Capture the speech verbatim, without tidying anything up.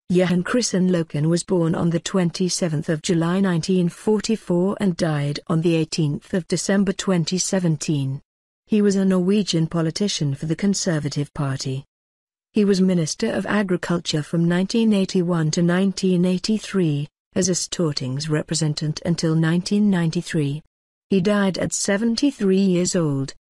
Johan Løken was born on the twenty-seventh of July nineteen forty-four and died on the eighteenth of December twenty seventeen. He was a Norwegian politician for the Conservative Party. He was Minister of Agriculture from nineteen eighty-one to nineteen eighty-three, as a Stortingsrepresentant until nineteen ninety-three. He died at seventy-three years old.